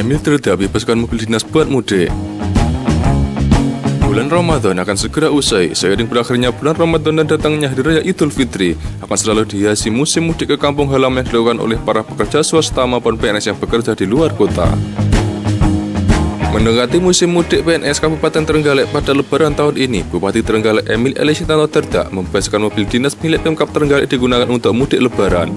Emil Dardak bebaskan mobil dinas buat mudik. Bulan Ramadan akan segera usai. Seiring berakhirnya bulan Ramadan dan datangnya Hari Raya Idul Fitri, akan selalu dihiasi musim mudik ke kampung halaman yang dilakukan oleh para pekerja swasta maupun PNS yang bekerja di luar kota. Mendekati musim mudik PNS Kabupaten Trenggalek pada Lebaran tahun ini, Bupati Trenggalek Emil Elisitano Dardak membebaskan mobil dinas milik Pemkab Trenggalek digunakan untuk mudik Lebaran.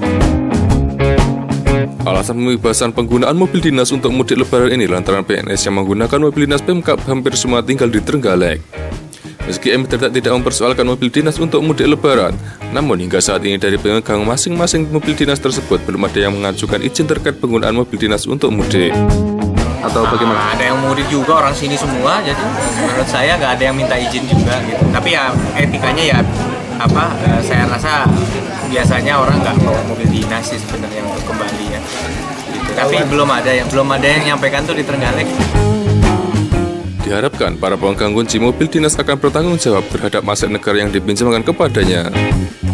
Alasan pembebasan penggunaan mobil dinas untuk mudik Lebaran ini lantaran PNS yang menggunakan mobil dinas Pemkab hampir semua tinggal di Trenggalek. Meski Emil Dardak tidak mempersoalkan mobil dinas untuk mudik Lebaran, namun hingga saat ini dari pemegang masing-masing mobil dinas tersebut belum ada yang mengajukan izin terkait penggunaan mobil dinas untuk mudik. Atau bagaimana? Ada yang mudik juga orang sini semua, jadi menurut saya nggak ada yang minta izin juga gitu. Tapi ya etikanya ya saya rasa biasanya orang nggak bawa mobil dinas sih sebenarnya untuk kembali ya. Gitu. Tapi belum ada yang nyampaikan tuh di Trenggalek. Diharapkan para pemegang kunci mobil dinas akan bertanggung jawab terhadap aset negara yang dipinjamkan kepadanya.